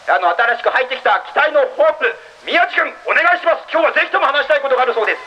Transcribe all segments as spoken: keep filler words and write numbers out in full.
あの新しく入ってきた期待のホープ、宮地君お願いします。今日はぜひとも話したいことがあるそうです。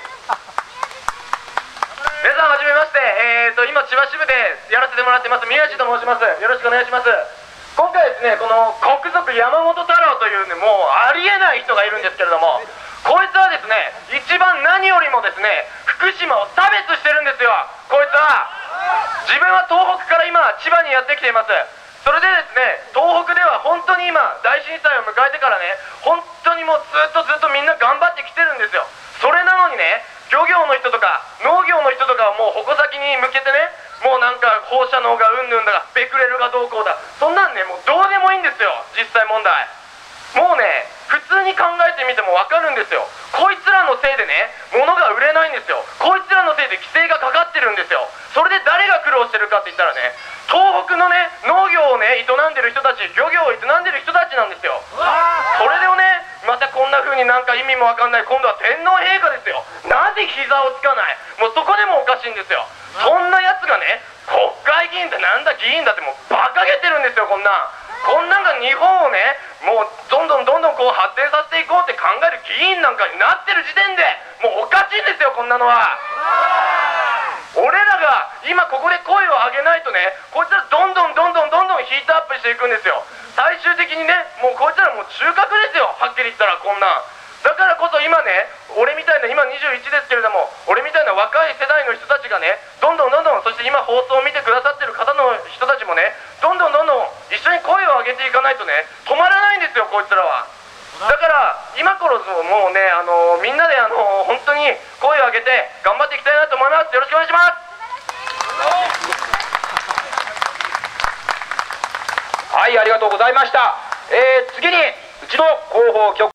皆さんはじめまして、えーと今千葉支部でやらせてもらってます宮地と申します。よろしくお願いします。今回ですね、この国賊山本太郎というね、もうありえない人がいるんですけれども、こいつはですね、一番何よりもですね、福島を差別してるんですよ。こいつは自分は東北から今千葉にやってきています。それでですね、東北では本当に今大震災を迎えてからね、本当にもうずっとずっとみんな頑張ってきてるんですよ。それなのにね、漁業の人とか農業の人とかはもう矛先に向けてね、もうなんか放射能がうんぬんだがベクレルがどうこうだ、そんなんね、もうどうでもいいんですよ、実際問題。もうね、普通に考えてみても分かるんですよ。こいつらのせいでね、物が売れないんですよ。こいつらのせいで規制がかかってるんですよ。それで誰が苦労してるかって言ったらね、東北のね、農業をね営んでる人たち、漁業を営んでる人たちなんですよ。それでもね、またこんな風になんか意味も分かんない、今度は天皇陛下ですよ。なぜ膝をつかない、もうそこでもおかしいんですよ。そんなやつがね、国会議員ってなんだ議員だってもう馬鹿げてるんですよ。こんなんこんなんが日本をね、もうどんどんどんどんこう発展させていこうって考える議員なんかになってる時点でもうおかしいんですよ、こんなのは。俺らが今ここで声を上げないとね、こいつらどんどんどんどんどんどんヒートアップしていくんですよ。最終的にね、もうこいつらもう中核ですよ、はっきり言ったら。こんなんだからこそ今ね、俺みたいな今にじゅういちですけれども、俺みたいな若い世代の人たちがね、どんどんどんどん、そして今放送を見てくださってる方の人たちもね、どんどんどんどん一緒に声を上げていかないとね、止まらないんですよ、こいつらは。だから今こそもうね、あのみんなであの本当に声を上げて頑張っていきたいなと思います。よろしくお願いします。 はい、ありがとうございました。えー、次にうちの広報局